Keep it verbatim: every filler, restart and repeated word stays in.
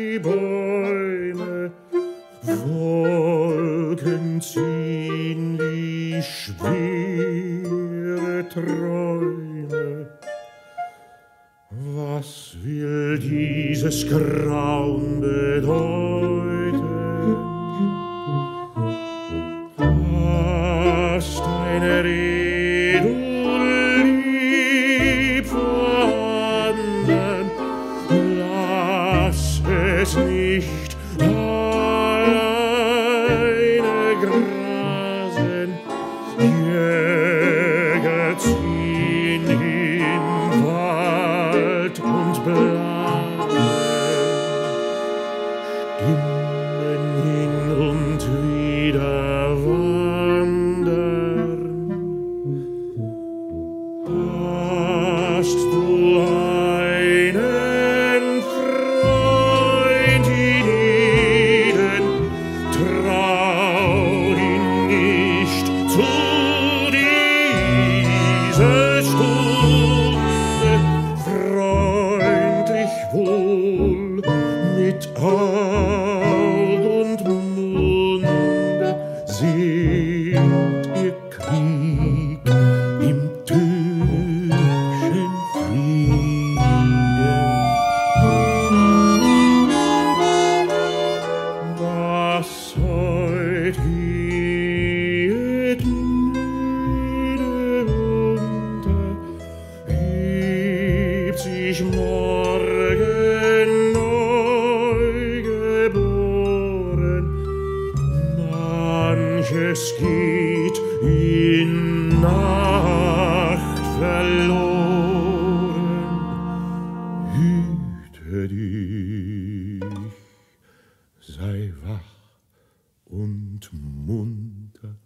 die Bäume, Wolken ziehen wie schwere Träume. Was will dieses Grauen bedeuten? Dass deine Rede lieb vorhanden, lass es nicht alleine grasen. Jäger ziehen in Wald und blasen, Stimmen hin und wieder wandern. Hast du einen Freund in Eden, trau ihn nicht zu dieser Stunde, freundlich wohl mit Aug und Munde seht ihr Krieg im Tückchen Frieden. Was heut geht müde unter, hebt sich morgen neu geboren. Manches geht in Nacht verloren. Hüte dich, sei wach und munter.